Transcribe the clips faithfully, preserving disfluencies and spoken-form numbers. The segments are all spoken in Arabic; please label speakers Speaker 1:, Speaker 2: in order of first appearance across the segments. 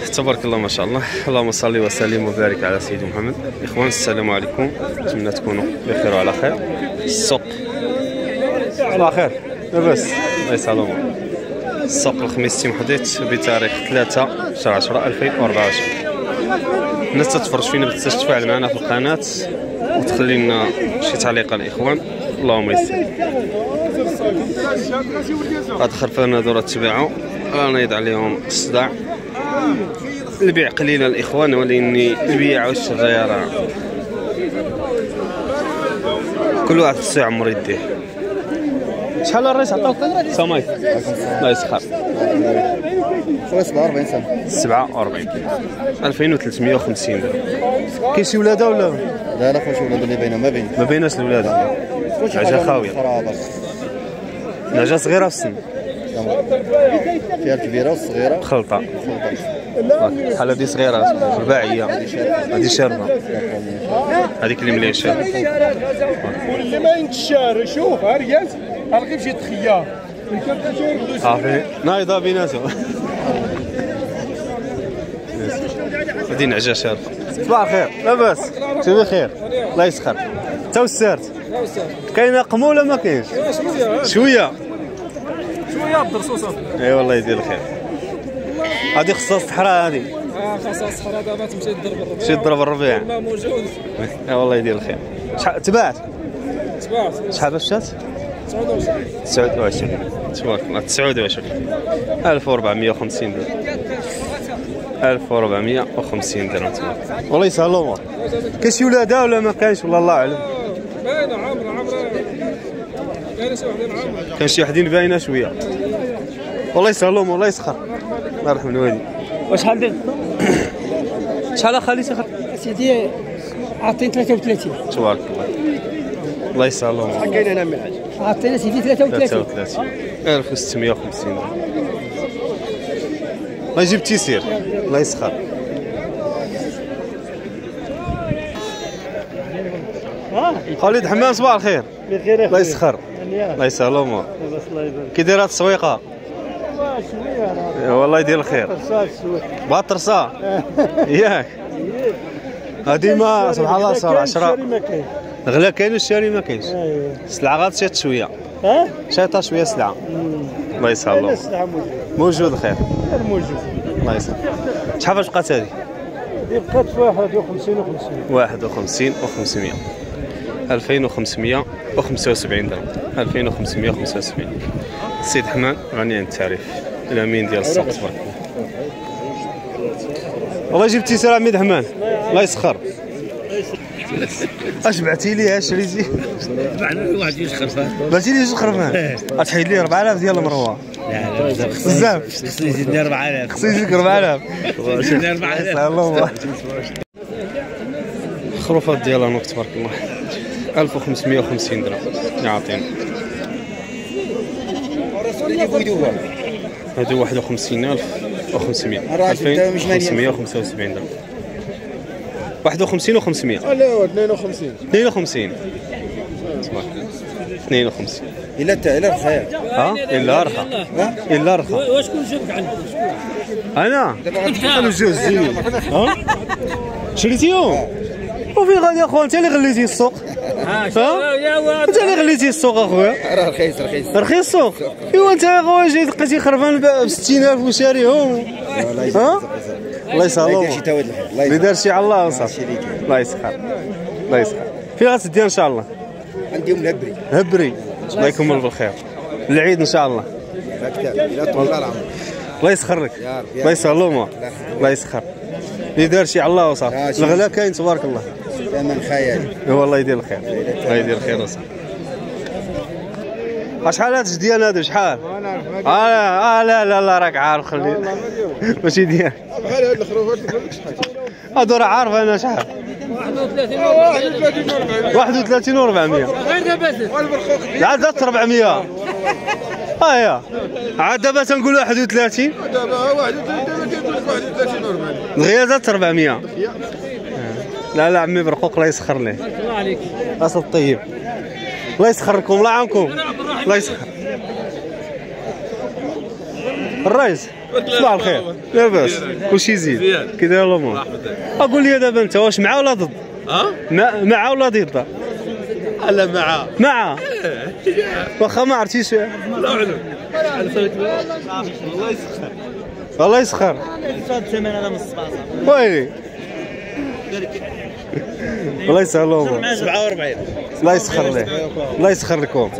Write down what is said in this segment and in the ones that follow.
Speaker 1: تبارك الله ما شاء الله. اللهم صل وسلم وبارك على سيدنا محمد. اخوان السلام عليكم، نتمنى تكونوا بخير وعلى خير. السوق صباح الخير لاباس الله يسلمك. السوق الخميس محدث بتاريخ ثلاثة شهر عشرة ألفين وأربعة وعشرين. الناس تتفرج فينا ما تنساش تفاعل معنا في القناه وتخلي لنا شي تعليق الاخوان، اللهم يسر. هاد خرفانه دورة تباعو رانا يد عليهم الصداع. البيع قليل الاخوان، ولكن البيع والشراء راه كل واحد خصو يعمر يديه. شحال الرئيس عطاوك ساماي؟ الله يسخر.
Speaker 2: سبعة وأربعين سنة.
Speaker 1: سبعة وأربعين ألفين وثلاثمية وخمسين درهم. كاين شي ولاده ولا؟
Speaker 2: لا لا خويا ولاد اللي باينه ما بين
Speaker 1: ما بيناش الولاده. عجا خاويه. عجا صغيره في السن.
Speaker 2: فيها الكبيره والصغيره
Speaker 1: خلطه. بحال هادي صغيره رباعيه، هادي شاربه، هذيك اللي مليان شاربه.
Speaker 3: واللي ما ينتشار شوف ها ريال الغي بشي تخيار
Speaker 1: صافي نايضه بيناتهم. هادي نعجه شاربه. صباح الخير لاباس؟ شي بخير الله يسخر. تا وسارت كاينه قمو ولا ما كاينش؟
Speaker 3: شويه
Speaker 1: شويه
Speaker 3: شويه بالدرسوسه.
Speaker 1: اي والله يدير الخير. هادي خصها الصحراء هادي.
Speaker 3: اه خاصها الصحراء دابا تمشي تضرب الربيع.
Speaker 1: تمشي تضرب الربيع.
Speaker 3: ما موجود.
Speaker 1: اي والله يدير الخير. شحال تباعت؟
Speaker 3: تباعت.
Speaker 1: شحال باش مشات؟
Speaker 3: تسعة وعشرين.
Speaker 1: تسعة وعشرين تبارك الله. تسعة وعشرين ألف وأربعمية وخمسين درهم. ألف وأربعمية وخمسين درهم تبارك الله. والله يسهل الامور. كاين شي ولاده ولا ما كاينش والله الله اعلم؟
Speaker 3: باينه عامره عامره. كاين شي وحدين عامره.
Speaker 1: كاين شي وحدين باينه شويه. والله يسهل الامور الله يسخر. الله يرحم الوالدين. وشحال دير؟ شحال اخالي سي
Speaker 4: سيدي عطيني ثلاثة وثلاثين.
Speaker 1: تبارك الله. الله يسهل الامور.
Speaker 4: شحال كاين هنا من الحاج؟ عطينا سيدي ثلاثة وثلاثين.
Speaker 1: ثلاثة وثلاثين ألف وستمية وخمسين درهم. الله يجيب التيسير الله يسخر. خالد حمام صباح الخير.
Speaker 4: بخير
Speaker 1: الله يسخر. الله يسهل الامور. كي دايره التسويقه؟ والله يدير الخير. بغا الترصا ياك هادي ما سبحان الله صار عشرة. الغلا كاين والشاري ما كاينش. السلعه غا تشيط شويه. ها شايطه شويه السلعه. الله يسهل الله. موجود الخير.
Speaker 4: موجود
Speaker 1: الله يسهل. شحال فاش بقات هذه؟
Speaker 4: بقات في واحد وخمسين وخمسين.
Speaker 1: واحد وخمسين وخمسمية. ألفين وخمسمية وخمسة وسبعين درهم. ألفين وخمسمية وخمسة وسبعين. السيد حمان غني عن التعريف، الامين ديال السوق تبارك الله. والله جبتي سير عميد حمان الله يسخر. اش بعتي لي اش ريزي؟
Speaker 5: واحد جوج خرفان.
Speaker 1: بعتي لي جوج خرفان. غتحيد لي أربعة آلاف ديال المروه.
Speaker 5: لا لا بزاف
Speaker 1: بزاف.
Speaker 5: خصني يزيدني أربعة آلاف.
Speaker 1: خصني يزيدك أربعة آلاف.
Speaker 5: يزيدني أربعة آلاف.
Speaker 1: خروفات ديال انوك تبارك الله. ألف وخمسمية وخمسين درهم يعطينا. هادو واحد وخمسين ألف وخمسمية. ألفين وخمسمية وخمسة وسبعين درهم. واحد وخمسين وخمسمية.
Speaker 3: لا اثنين وخمسين.
Speaker 1: اثنين وخمسين. اثنين وخمسين.
Speaker 2: الا تا الا رخا.
Speaker 1: ها الا رخا. الا رخا.
Speaker 4: وشكون جابك عندك؟
Speaker 1: انا انا جوج زين. ها شريتيهم؟ وفين غادي اخويا انت اللي غليتي السوق؟ ها انت اللي غليتي السوق اخويا.
Speaker 2: راه رخيص رخيص
Speaker 1: رخيص السوق. ايوا انت اخويا جاي لقيتي خرفان ب ستين ألف وشاريهم. ها الله يسهل الله. اللي دار شي على الله وصافي. الله يسخر الله يسخر. فين غتديها ان شاء الله؟
Speaker 2: عندهم الهبري.
Speaker 1: هبري الله يكمل بالخير. العيد ان شاء الله. الله يسخر لك. الله يسهل الامور. الله يسخر. اللي دار شي على الله وصافي. الغلا كاين تبارك الله.
Speaker 2: ثمن خيالي.
Speaker 1: والله يدير الخير. الله يدير الخير وصافي. شحال هاد ديال هادو شحال؟ اه لا لا لا راك عارف خلي ماشي ديال.
Speaker 3: غير هاد الخروفات شحال؟
Speaker 1: هادو راه عارف انا شحال. واحد وثلاثين وأربعمية.
Speaker 4: غير دابا
Speaker 1: عاد زادت أربعمية. ها هي عاد دابا تنقول واحد وثلاثين.
Speaker 3: دابا واحد وثلاثين وأربعين.
Speaker 1: دغيا زادت أربعمية. لا لا عمي برقوق الله يسخر ليه.
Speaker 4: الله عليك.
Speaker 1: اصل طيب. الله يسخر لكم الله يعاونكم. الله يسخر. الرئيس صباح الخير لاباس كلشي زين كي داير الامور اقول لي دابا انت واش مع ولا ضد
Speaker 5: ها
Speaker 1: مع مع ولا ضد
Speaker 5: لا مع
Speaker 1: مع واخا ما عرفتيش
Speaker 5: لا اعلم الله يسخر
Speaker 1: الله يسخر
Speaker 5: صاد الثمن هذا من الصباح
Speaker 1: ويلي الله يسهل الامور
Speaker 5: سبعة وأربعين
Speaker 1: الله يسخر ليه الله يسخر لكم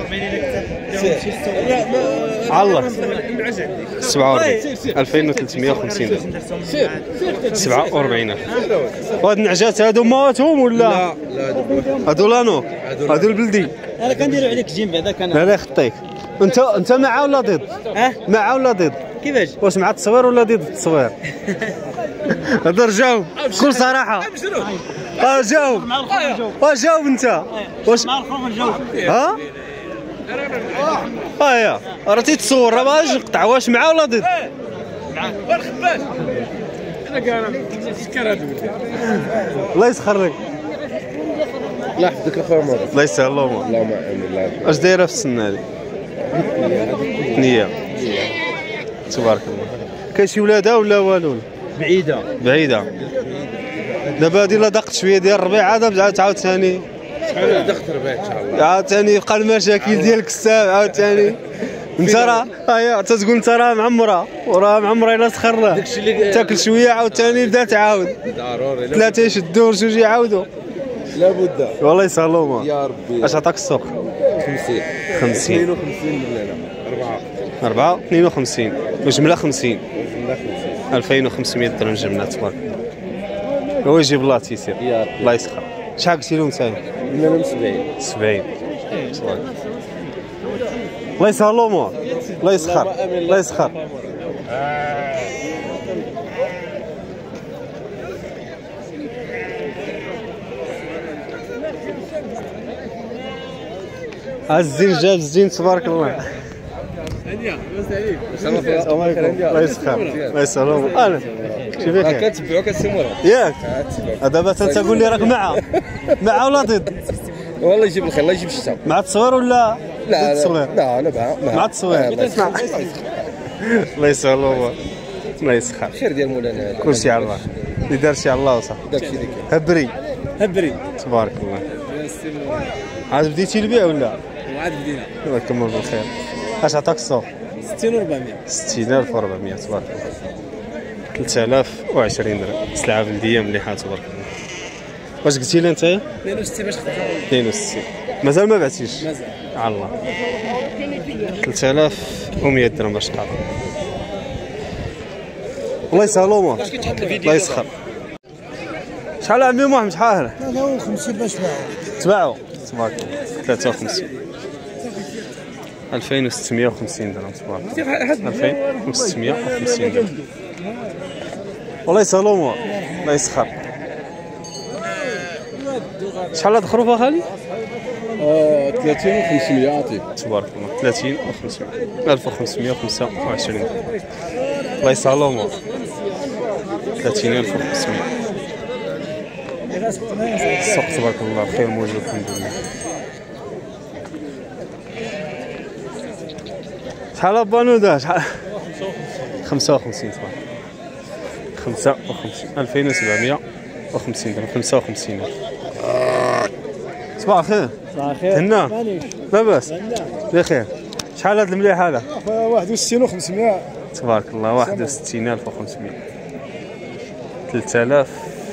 Speaker 1: الله سبعة وأربعين ألفين وثلاثمائة وخمسين سبعة وأربعين وهاد النعجات هادو مواتهم ولا
Speaker 2: لا
Speaker 1: هادو لانوك هادو البلدي
Speaker 5: انا كنديروا عليك جيم بعدا
Speaker 1: لا لا خطيك انت انت مع ولا ضد
Speaker 5: اه
Speaker 1: مع ولا ضد
Speaker 5: كيفاش
Speaker 1: واش مع التصوير ولا ضد التصوير هضر جاوب بكل صراحه اه جاوب اه جاوب انت واش
Speaker 5: مع الخوف نجاوب
Speaker 1: ها اه يا راه تيتصور راه باش نقطع واش مع ولا ضد
Speaker 3: معاك والخباز انا كان سكر هذا
Speaker 1: الله يسخر لك
Speaker 2: الله يحفظك اخويا مرة
Speaker 1: الله يسهل الامور
Speaker 2: اللهم امين الله يحفظك.
Speaker 1: اش دايره في السنه هذه ثنيه تبارك الله كاين شي ولادها ولا والو
Speaker 5: بعيده
Speaker 1: بعيده دابا هادي لا ضاقت شويه ديال الربيع عاد عاد عاود ثاني
Speaker 2: شحال دخت ربيع ان شاء الله
Speaker 1: عاود ثاني يبقى المشاكل ديالك الساعه عاود ثاني انت راه هيا تتقول انت راه معمره وراه معمره الا سخر له تاكل شويه عاود ثاني بدا تعاود
Speaker 2: ضروري
Speaker 1: ثلاثه يشدوا جوج يعاودوا
Speaker 2: لابد
Speaker 1: والله يسهل الامور
Speaker 2: يا ربي
Speaker 1: اش عطاك السوق
Speaker 2: خمسين
Speaker 1: خمسين
Speaker 2: اثنين وخمسين من هنا أربعة
Speaker 1: أربعة اثنين وخمسين وجملة خمسين
Speaker 2: من خمسين
Speaker 1: ألفين وخمسمائة درهم جملة تبارك هو يجيب الله تيسير
Speaker 2: يا ربي.
Speaker 1: الله يسخر شحال قلتي لهم نتايا
Speaker 2: من هنا سبعين
Speaker 1: سبعين تبارك الله يسهل الامور الله يسخر الله يسخر الزين جاب الزين تبارك الله الله يسخر الله يسهل الامور انا شوف يا اخي
Speaker 2: كتبعوك السمورة
Speaker 1: ياك دابا انت تقول لي راك مع مع ولا ضد
Speaker 2: والله يجيب الخير الله يجيب الشتاء
Speaker 1: مع التصوير ولا ضد
Speaker 2: لا
Speaker 1: التصوير
Speaker 2: لا انا مع
Speaker 1: مع التصوير الله يسهل الامور الله يسخر
Speaker 2: خير ديال مولانا هذا
Speaker 1: كلشي على الله اللي دار شي على الله وصافي
Speaker 2: داكشي اللي كاين
Speaker 1: هبري
Speaker 5: هبري
Speaker 1: تبارك الله عاد بديتي البيع ولا
Speaker 5: وعاد بدينا
Speaker 1: الله يكمل بالخير اش عطاك السوق
Speaker 5: ستين وأربعمائة
Speaker 1: ستين ألف وأربعمائة تبارك الله ثلاثة آلاف وعشرين درهم سلعه بلديه مليحه تبارك الله واش قلتي لي نتايا
Speaker 5: اثنين وستين باش خدام
Speaker 1: اثنين وستين مازال ما بعتيش
Speaker 5: مازال
Speaker 1: على الله ثلاثة آلاف ومائة درهم باش تقاطع الله يسهل الامور الله يسخر شحال عمي محمد شحال
Speaker 4: هذا خمسين باش باعوا
Speaker 1: تباعوا تبارك الله ثلاثة وخمسين ألفين وستمائة وخمسين درهم تبارك الله ألفين وستمائة وخمسين درهم والله يسهل الامور الله يسخر شحال هاد الخروف اخالي
Speaker 2: ثلاثين وخمسمية عطيك
Speaker 1: تبارك الله ثلاثين وخمسمائة ألف وخمسمائة وخمسة وعشرين درهم الله يسهل الامور ثلاثين ألف وخمسمائة السوق تبارك الله خير موجود الحمد لله شحال البانودا شحال خمسة وخمسين تبارك خمسة وخمسين ألفين وسبعمائة وخمسين درهم خمسة وخمسين صباح الخير
Speaker 4: صباح الخير
Speaker 1: هنا لاباس بخير شحال هاد المليح هذا
Speaker 4: واحد وستين وخمسمائة
Speaker 1: تبارك الله واحد وستين ألف وخمسمائة ثلاثة آلاف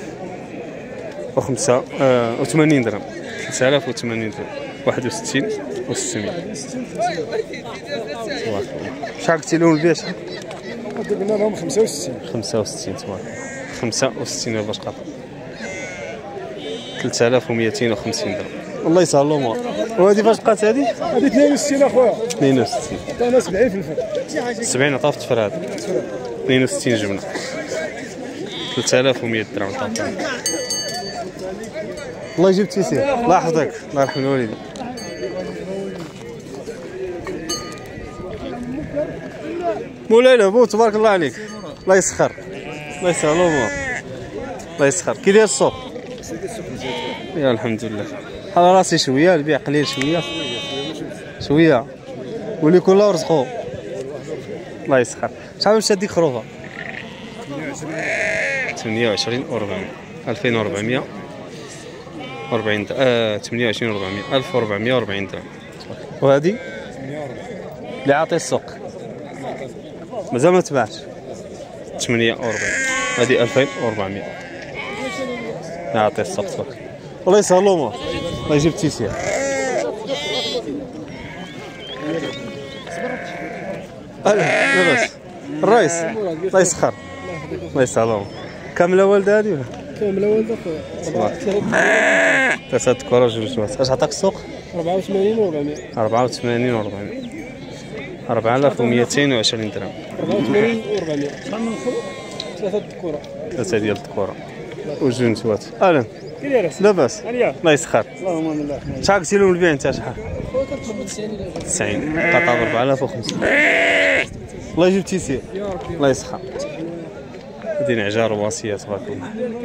Speaker 1: وخمسة وثمانين درهم ثلاثة آلاف وثمانين درهم واحد وستين وستمائة تبارك الله شحال قلتي لهم البيع شحال
Speaker 4: قلنا لهم خمسة وستين
Speaker 1: خمسة وستين تبارك الله خمسة وستين ألف باش قاطع ثلاثة آلاف ومائتين وخمسين درهم الله يسهل الامور وهذه فاش بقات هذه
Speaker 4: هذه اثنين وستين اخويا
Speaker 1: اثنين وستين
Speaker 4: عطانا سبعين في الفرق
Speaker 1: سبعين عطاف تفراد اثنين وستين جبنه ثلاثة آلاف ومائة درهم عطاف الله يجيب التيسير الله يحفظك الله يرحم الوالدين مولاي لهبو تبارك الله عليك الله يسخر الله يسهل الامور الله يسخر كي داير السوق يا الحمد لله على راسي شويه البيع قليل شويه شويه واللي كل رزقو الله يسخر شحال مشات ديك خروفه؟ ثمانية وعشرين وأربعمية ألفين وأربعمية وأربعين درهم. آه ثمانية وعشرين وأربعمية ألف وأربعمية وأربعين درهم. وهذه اللي عاطي السوق مازال ما تباعش ثمانية وأربعين. هذه ألفين وأربعمية اللي عاطي السوق تبارك الله يسهل الامور. الله يجيب التيسير. لاباس الرئيس الله يسخر الله يسهل الامور. كامله والده هذه ولا؟
Speaker 4: كامله والده خويا.
Speaker 1: ثلاثة كرة جوج جوات. اش عطاك السوق؟
Speaker 4: أربعة وثمانين وأربعمية.
Speaker 1: أربعة وثمانين وأربعمية أربعة آلاف ومئتين وعشرين درهم.
Speaker 4: أربعة وثمانين وأربعمية. شحال من خروج؟ ثلاثة كرة.
Speaker 1: ثلاثة ديال الكرة وجوج نتوات. اهلا
Speaker 4: كي داير؟
Speaker 1: لاباس الله يسخر.
Speaker 4: اللهم امين الله يحميك.
Speaker 1: شحال قلتي لهم البيع انت؟ شحال؟
Speaker 4: كنطلب تسعين.
Speaker 1: تسعين قطع ب أربعة آلاف وخمسمية. الله يجيب تيسير. الله يسخر. هذه نعجار واسيه تبارك الله.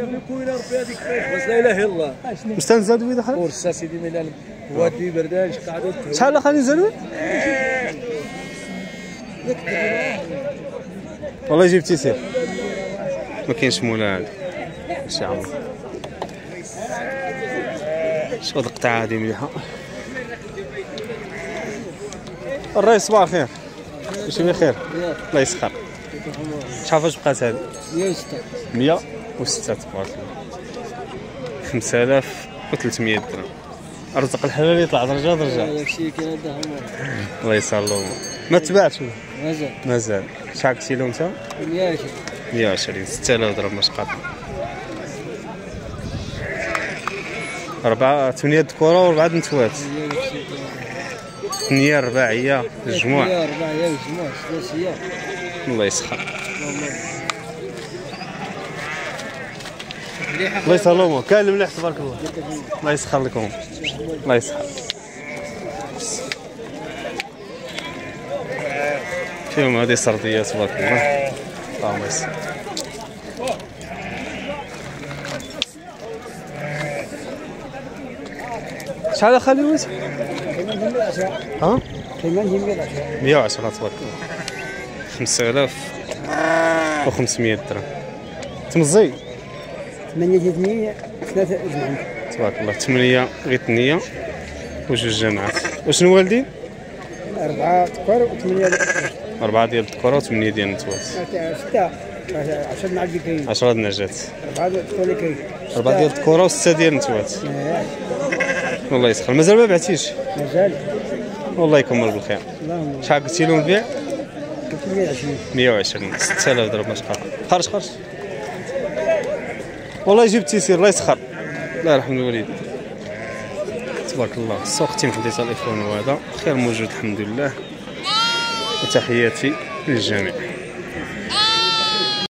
Speaker 5: لا اله الا الله.
Speaker 1: مستنزل وين دخل؟
Speaker 5: ورسا سيدي ميلان وادي بردان قاعدوا
Speaker 1: شحال خليني نزلوا؟ والله يجيب تيسير. ما كاينش مولا هذا شي عمر. شو هاد القطعه هادي مليحه. الرئيس صباح الخير. ماشي بخير الله يسخر. شحال فاش بقات هادي؟
Speaker 5: مية وستة.
Speaker 1: مية وستة تبارك الله. خمسة آلاف وثلاثمية درهم. رزق الحلال يطلع درجه درجه.
Speaker 5: داكشي كاين هذا
Speaker 1: الله يسهل الامور. ما تباعش ولا؟
Speaker 5: مازال
Speaker 1: مازال. شحال قلتي له انت؟
Speaker 5: مية وعشرين.
Speaker 1: مية وعشرين ستة آلاف درهم باش قاطع. أربعة ثمانية الكرة وأربعة نتوات. ثمانية رباعية الجموع.
Speaker 5: ثمانية رباعية الجموع ثلاثية.
Speaker 1: الله يسخر. الله يسهل الامور. كاين المليح تبارك الله. الله يسخر لكم. الله يسخر. فيهم هذه سرديه تبارك الله. اللهم يسر. شحال خالي ويس؟ ها؟ مية وعشرة تبارك الله. خمسة آلاف وخمسمية درهم. تمزي
Speaker 4: ثمانية ثمانية ثلاثة أجمعين.
Speaker 1: تبارك الله. ثمانية غير ثنية وجوج جامعات. وشنو والدين؟
Speaker 4: أربعة كرة وثمانية.
Speaker 1: أربعة ديال الكرة وثمانية ديال النتوات.
Speaker 4: ستة. عشرة معدي كاين.
Speaker 1: عشرة د النجات.
Speaker 4: أربعة ديال كاين.
Speaker 1: أربعة ديال الكرة وستة ديال النتوات. والله يسخر. مازال ما بعتيش؟
Speaker 4: مازال.
Speaker 1: والله يكمل بالخير.
Speaker 4: اللهم.
Speaker 1: شحال قلتي لهم البيع؟
Speaker 4: مية وعشرين.
Speaker 1: مية وعشرين ستة آلاف درهم باش قاطع. خرج خرج. والله يجيب التيسير الله يسخر. الله يرحم الوالد. تبارك الله. السوق تيم حديث الاخوان وهذا خير موجود الحمد لله. وتحياتي للجميع.